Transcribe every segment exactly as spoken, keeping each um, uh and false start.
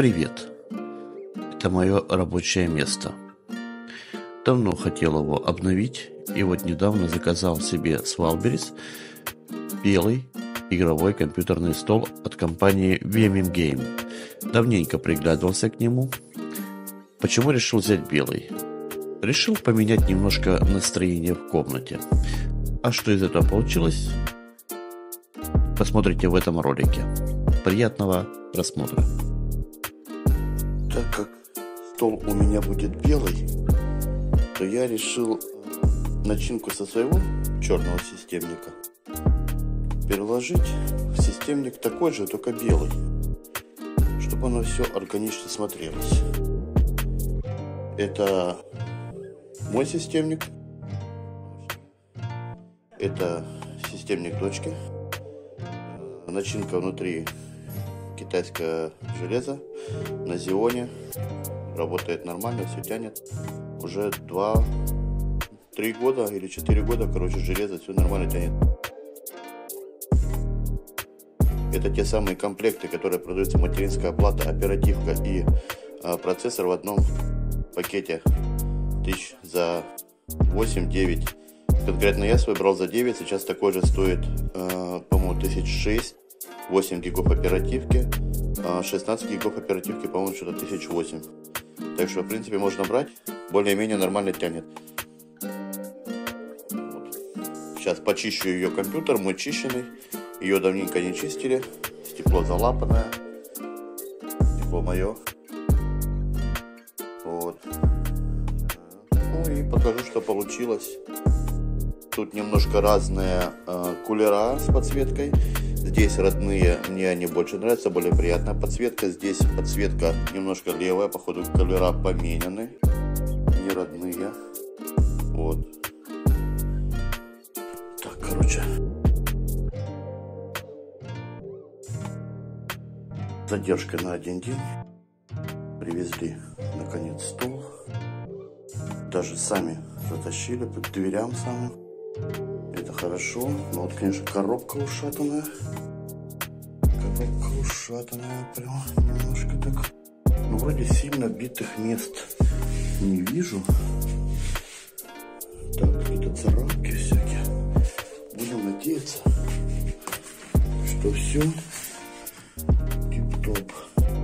Привет! Это мое рабочее место. Давно хотел его обновить, и вот недавно заказал себе с Вайлдберрис белый игровой компьютерный стол от компании Вемингейм. Давненько приглядывался к нему. Почему решил взять белый? Решил поменять немножко настроение в комнате. А что из этого получилось? Посмотрите в этом ролике. Приятного просмотра. Так как стол у меня будет белый, то я решил начинку со своего черного системника переложить в системник такой же, только белый, чтобы оно все органично смотрелось. Это мой системник, это системник дочки, начинка внутри китайское железо на Xeon, работает нормально, все тянет. Уже два-три года или четыре года, короче, железо все нормально тянет. Это те самые комплекты, которые продаются: материнская плата, оперативка и а, процессор в одном пакете тысяч за восемь-девять. Конкретно я свой брал за девять, сейчас такой же стоит, э, по-моему, тысяч шесть, восемь гигов оперативки, э, шестнадцать гигов оперативки, по-моему, что-то тысяч восемь. Так что, в принципе, можно брать, более-менее нормально тянет. Вот. Сейчас почищу ее компьютер, мой чищенный, ее давненько не чистили, стекло залапанное, стекло мое. Вот. Ну и покажу, что получилось. Тут немножко разные э, кулера с подсветкой. Здесь родные, мне они больше нравятся, более приятная подсветка. Здесь подсветка немножко левая, походу кулера поменены, не родные. Вот. Так, короче. Задержкой на один день. Привезли, наконец, стол. Даже сами затащили под дверям самым. Это хорошо. Но вот, конечно, коробка ушатанная. Коробка ушатанная. Прям немножко так. Ну, вроде сильно битых мест не вижу. Так, какие-то царапки всякие. Будем надеяться, что все тип-топ.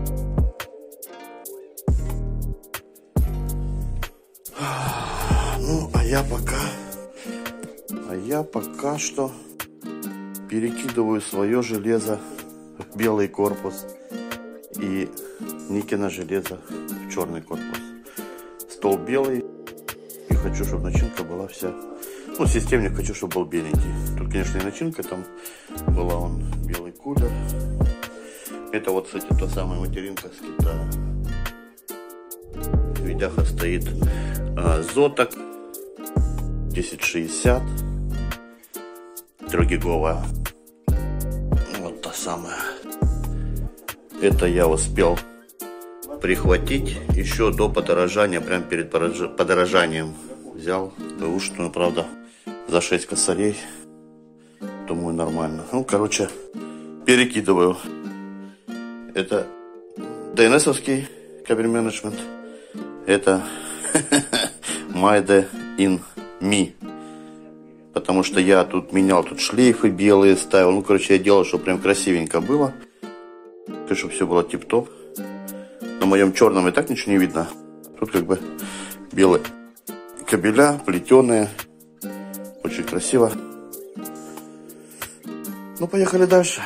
Ну, а я пока... А я пока что перекидываю свое железо в белый корпус и Никино железо в черный корпус. Стол белый, и хочу, чтобы начинка была вся... Ну, системник хочу, чтобы был беленький. Тут, конечно, и начинка там была, он белый кулер. Это вот, кстати, та самая материнка с Китая. В видяха стоит а, Zotac десять шестьдесят. Трехгиговая. Вот та самая. Это я успел прихватить еще до подорожания, прям перед подорожанием. Взял бэушную, правда, за шесть косарей. Думаю, нормально. Ну, короче, перекидываю. Это ди эн эс-овский кабель менеджмент. Это Майде ин Ми. Потому что я тут менял, тут шлейфы белые ставил. Ну, короче, я делал, чтобы прям красивенько было. И чтобы все было тип-топ. На моем черном и так ничего не видно. Тут как бы белые кабеля, плетеные. Очень красиво. Ну, поехали дальше.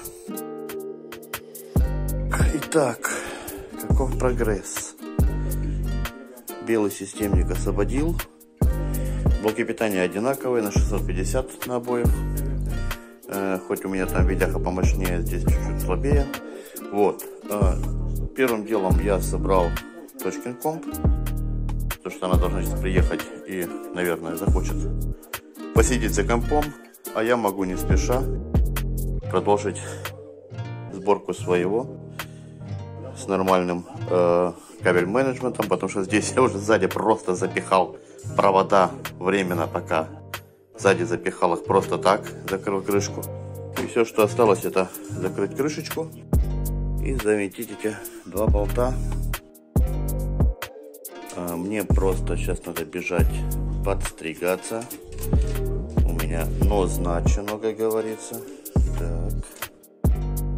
Итак, каков прогресс? Белый системник освободил. Блоки питания одинаковые, на шестьсот пятьдесят на обоих. Э, хоть у меня там видяха помощнее, здесь чуть-чуть слабее. Вот. Э, первым делом я собрал дочкин комп. Потому что она должна сейчас приехать и, наверное, захочет посидеть за компом. А я могу не спеша продолжить сборку своего с нормальным э, кабель менеджментом. Потому что здесь я уже сзади просто запихал провода временно, пока сзади запихал их просто так, закрыл крышку. И все, что осталось, это закрыть крышечку и завинтить эти два болта. Мне просто сейчас надо бежать подстригаться. У меня нос начано, как говорится. Так.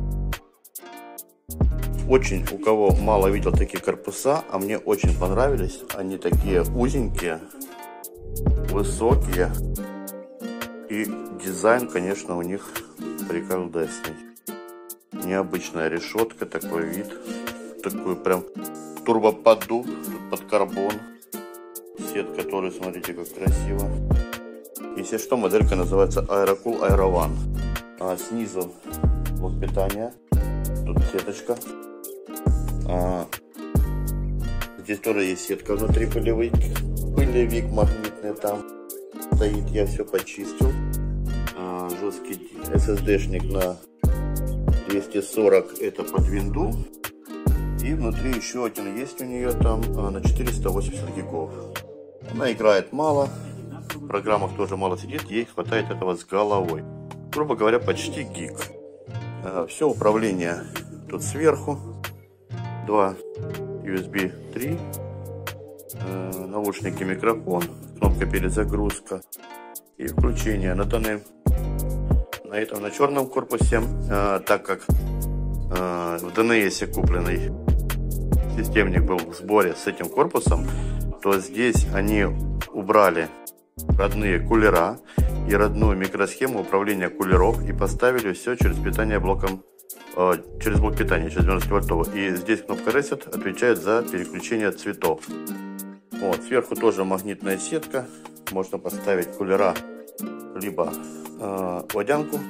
Очень, у кого мало видел такие корпуса, а мне очень понравились. Они такие узенькие, высокие. И дизайн, конечно, у них приколдесный. Необычная решетка, такой вид. Такой прям турбоподдув под карбон. Сетка тоже, смотрите, как красиво. Если что, моделька называется Aerocool Aero One. А снизу блок питания. Тут сеточка. А, здесь тоже есть сетка внутри, пылевик. Пылевик магнитный там стоит. Я все почистил. А, жесткий эс эс ди-шник на двести сорок. Это под винду. И внутри еще один есть у нее там на четыреста восемьдесят гигов. Она играет мало. В программах тоже мало сидит. Ей хватает этого с головой. Грубо говоря, почти гиг. Все управление тут сверху. Два ю эс би три. Наушники, микрофон. Кнопка перезагрузка. И включение на данный, на этом, на черном корпусе. Так как в ди эн эс купленный системник был в сборе с этим корпусом, то здесь они убрали родные кулера и родную микросхему управления кулеров и поставили все через питание блоком, э, через блок питания, через девяносто вольтовый. И здесь кнопка Reset отвечает за переключение цветов. Вот, сверху тоже магнитная сетка. Можно поставить кулера, либо э, водянку.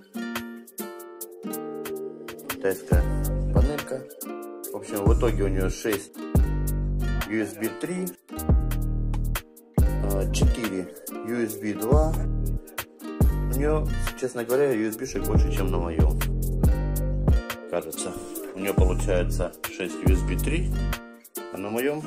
Китайская панелька. В общем, в итоге у нее шесть ю эс би три, четыре ю эс би два. У нее, честно говоря, ю эс би-шек больше, чем на моем. Кажется. У нее получается шесть ю эс би три, а на моем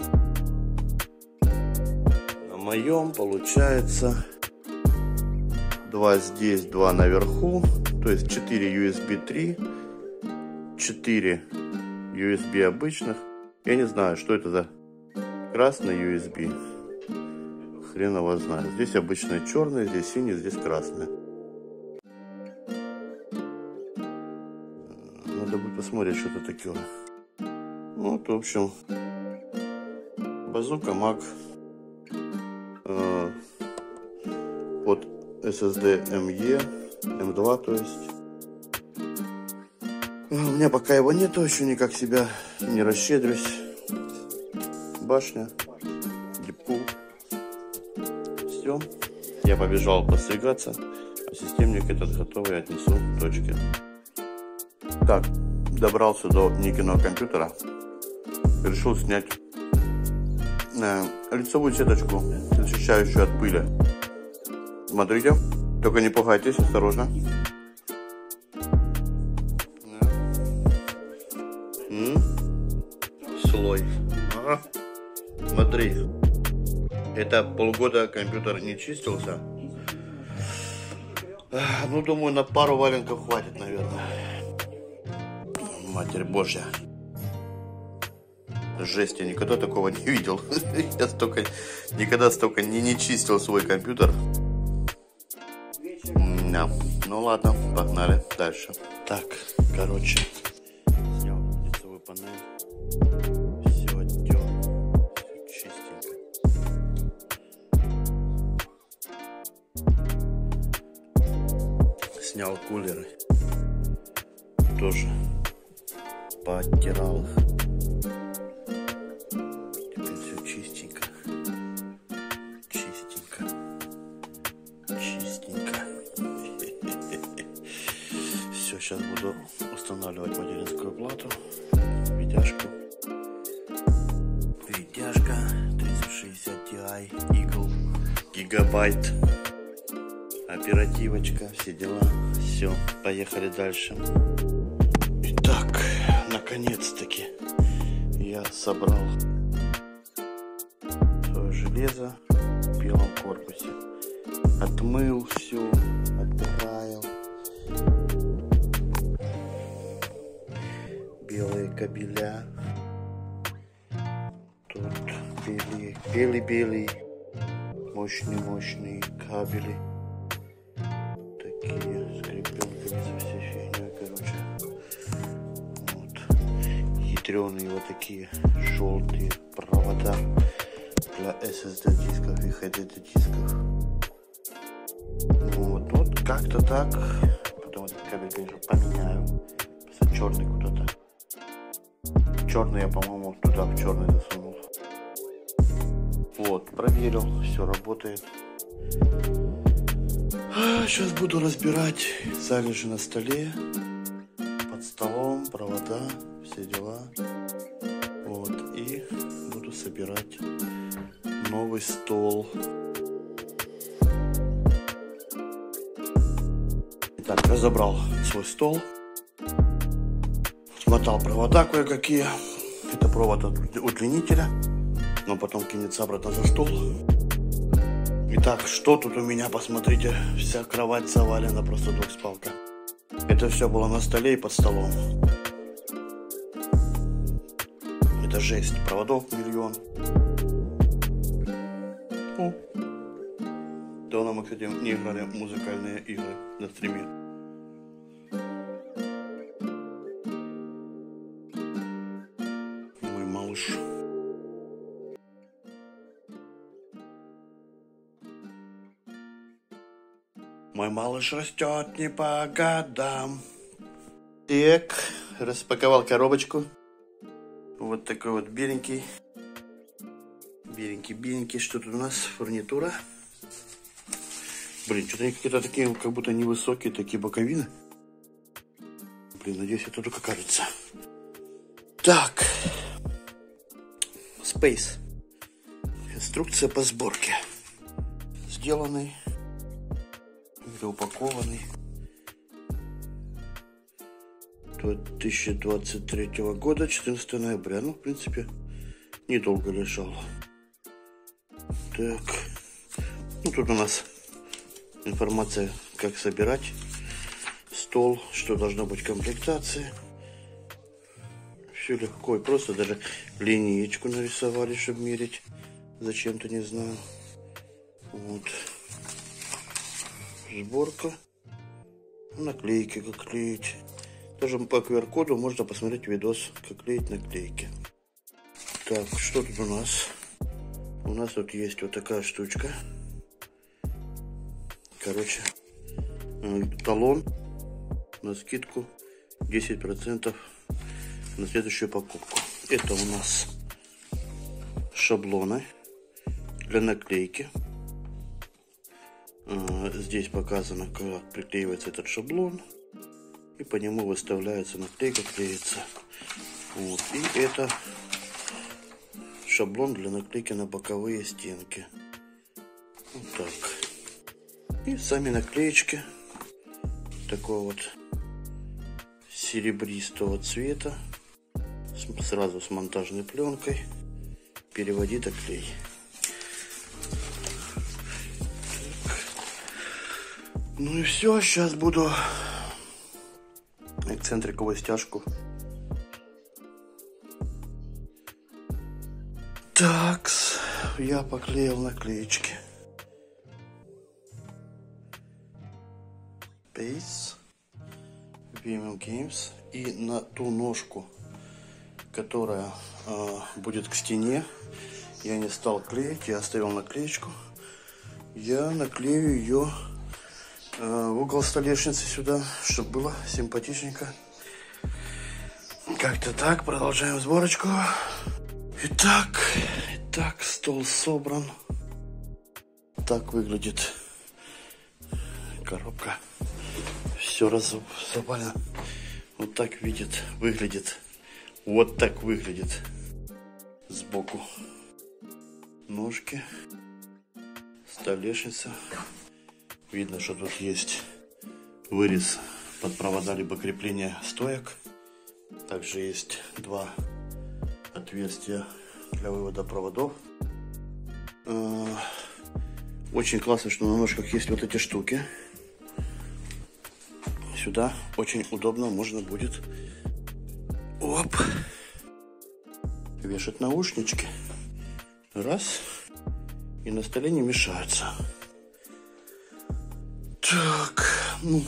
на моем получается два здесь, два наверху. То есть четыре ю эс би три, четыре ю эс би обычных. Я не знаю, что это за красный ю эс би. Хрен его знает. Здесь обычный черный, здесь синий, здесь красный. Надо будет посмотреть, что это такое. Вот, в общем, базука Mac э, под эс эс ди эм и, эм два, то есть. У меня пока его нету, еще никак себя не расщедрюсь. Башня, дипкул. Все. Я побежал постригаться, а системник этот готовый отнесу к точке. Так, добрался до Никиного компьютера. Решил снять э, лицевую сеточку, защищающую от пыли. Смотрите, только не пугайтесь, осторожно. Слой. Ага. Смотри. Это полгода компьютер не чистился. Ну, думаю, на пару валенков хватит, наверное. Матерь Божья. Жесть, я никогда такого не видел. Я столько, никогда столько не, не чистил свой компьютер. Да. Ну ладно, погнали дальше. Так, короче. Снял лицевую панель. Все отдел. Все чистенько. Снял кулеры. Тоже пооттирал их. Теперь все чистенько. Чистенько. Чистенько. Все, сейчас буду устанавливать материнскую плату. Видяшку. Видяшка тридцать шестьдесят Ti Eagle. Гигабайт. Оперативочка, все дела. Все, поехали дальше. Итак, наконец-таки я собрал свое железо в белом корпусе. Отмыл все, отправил. Белый кабеля. Тут белые-белые, мощные-мощные кабели. Такие с крепленками, со всей фигней, короче. Вот. Ядреные вот такие желтые провода для эс эс ди дисков и эйч ди ди дисков. Вот, вот как-то так. Потом этот кабель, конечно, поменяю. Просто черный куда-то. Черный я, по-моему, туда в черный засунул. Вот, проверил, все работает. Сейчас буду разбирать залежи на столе, под столом, провода, все дела. Вот, и буду собирать новый стол. Итак, разобрал свой стол. Смотал провода кое-какие. Это провод от удлинителя. Но потом кинется обратно за стол. Итак, что тут у меня, посмотрите. Вся кровать завалена, просто двухспалка. Это все было на столе и под столом. Это жесть. Проводов миллион. О. Давно мы, кстати, не играли музыкальные игры на стриме. Мой малыш. Мой малыш растет не по годам. Так, распаковал коробочку. Вот такой вот беленький. Беленький-беленький. Что тут у нас? Фурнитура. Блин, что-то они какие-то такие, как будто невысокие, такие боковины. Блин, надеюсь, это только кажется. Так. Space. Инструкция по сборке. Сделанный. Или упакованный. две тысячи двадцать третьего года, четырнадцатого ноября. Ну, в принципе, недолго лежал. Так. Ну, тут у нас информация, как собирать стол, что должно быть в комплектации. Все легко и просто. Даже линеечку нарисовали, чтобы мерить. Зачем-то, не знаю. Вот. Сборка. Наклейки, как клеить. Даже по ку ар коду можно посмотреть видос, как клеить наклейки. Так, что тут у нас? У нас тут есть вот такая штучка. Короче, талон на скидку десять процентов на следующую покупку. Это у нас шаблоны для наклейки. Здесь показано, как приклеивается этот шаблон. И по нему выставляется наклейка, клеится. Вот. И это шаблон для наклейки на боковые стенки. Вот так. И сами наклеечки такого вот серебристого цвета. Сразу с монтажной пленкой. Переводит клей. Ну и все, сейчас буду эксцентриковую стяжку. Так, я поклеил наклеечки. Base, Vimeo Games. И на ту ножку, которая э, будет к стене, я не стал клеить, я оставил наклеечку. Я наклею ее в угол столешницы сюда, чтобы было симпатичненько. Как-то так, продолжаем сборочку. Итак, итак, стол собран. Так выглядит коробка. Все разобрано. Вот так видит, выглядит. Вот так выглядит сбоку. Ножки, столешница. Видно, что тут есть вырез под провода либо крепление стоек. Также есть два отверстия для вывода проводов. Очень классно, что на ножках есть вот эти штуки. Сюда очень удобно можно будет Оп. Вешать наушнички. Раз. И на столе не мешаются. Так, ну,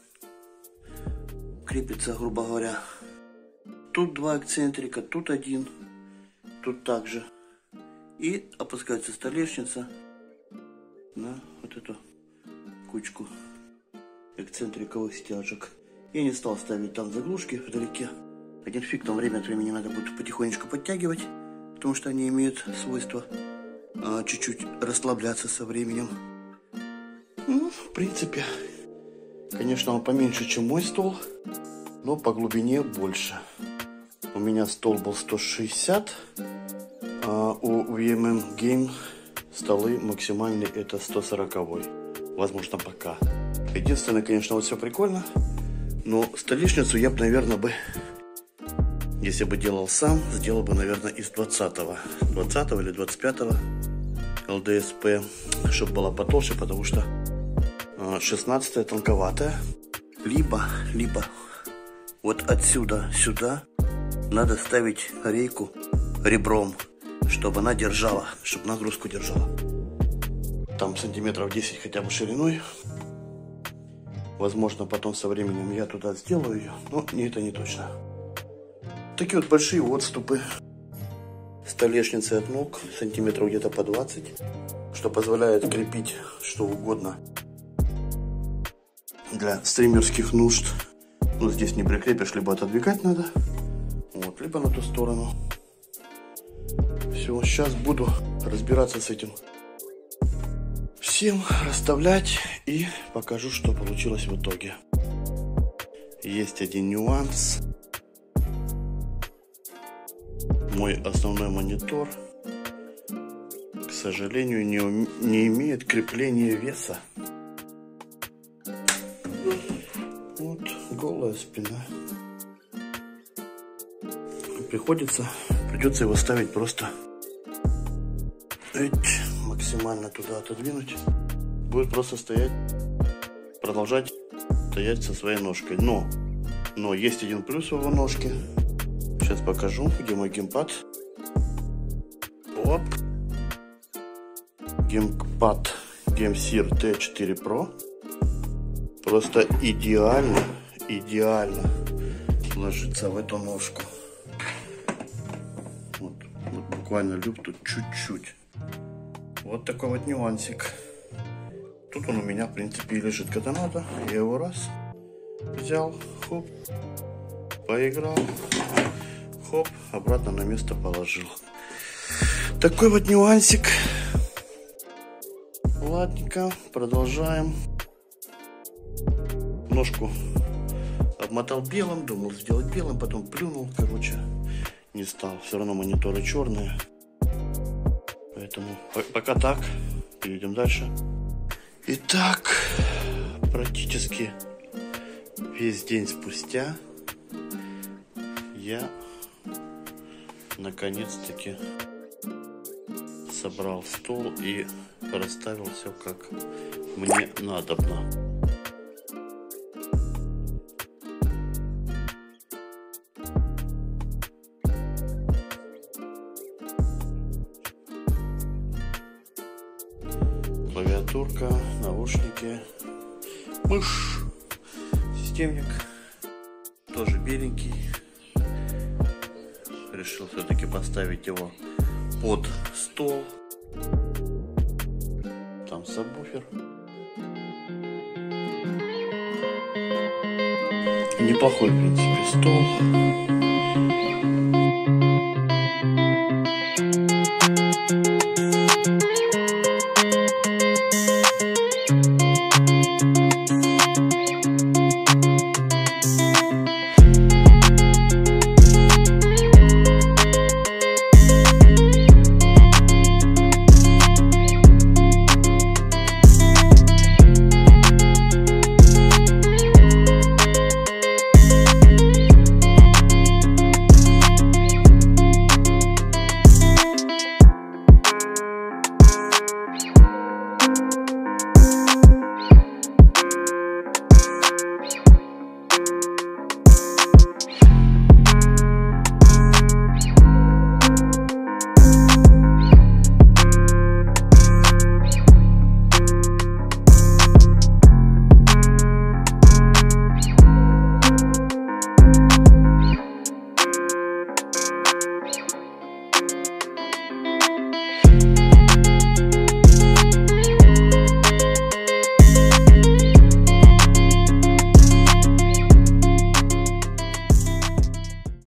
крепится, грубо говоря. Тут два эксцентрика, тут один, тут также. И опускается столешница на вот эту кучку эксцентриковых стяжек. Я не стал ставить там заглушки вдалеке. Один фиг, там время от времени надо будет потихонечку подтягивать, потому что они имеют свойство чуть-чуть а, расслабляться со временем. Ну, в принципе, конечно, он поменьше, чем мой стол, но по глубине больше. У меня стол был сто шестьдесят, а у ви эм эм Game столы максимальные это сто сорок. Возможно, пока. Единственное, конечно, вот все прикольно, но столешницу я бы, наверное, бы, если бы делал сам, сделал бы, наверное, из двадцатого. двадцатого или двадцать пятого эл дэ эс пэ, чтобы была потолще, потому что шестнадцатая тонковатая. Либо, либо вот отсюда сюда надо ставить рейку ребром, чтобы она держала, чтобы нагрузку держала. Там сантиметров десять хотя бы шириной. Возможно, потом со временем я туда сделаю ее, но не, это не точно. Такие вот большие отступы. Столешницы от ног, сантиметров где-то по двадцать, что позволяет крепить что угодно для стримерских нужд. Ну, здесь не прикрепишь, либо отодвигать надо, вот, либо на ту сторону. Все, сейчас буду разбираться с этим всем, расставлять и покажу, что получилось в итоге. Есть один нюанс. Мой основной монитор, к сожалению, не, не имеет крепления веса. Вот голая спина. Приходится, придется его ставить просто эть, максимально туда отодвинуть. Будет просто стоять, продолжать стоять со своей ножкой. Но, но есть один плюс в его ножке. Сейчас покажу, где мой геймпад. Оп. Геймпад GameSir ти четыре про. Просто идеально, идеально ложится в эту ножку. Вот, вот буквально люк тут чуть-чуть. Вот такой вот нюансик. Тут он у меня, в принципе, и лежит когда надо. Я его раз взял, хоп, поиграл, хоп, обратно на место положил. Такой вот нюансик. Ладненько, продолжаем. Ножку обмотал белым, думал сделать белым, потом плюнул, короче, не стал. Все равно мониторы черные. Поэтому пока так, перейдем дальше. Итак, практически весь день спустя я наконец-таки собрал стол и расставил все как мне надобно. Клавиатурка, наушники, мышь, системник, тоже беленький. Решил все-таки поставить его под стол. Там сабвуфер. Неплохой, в принципе, стол.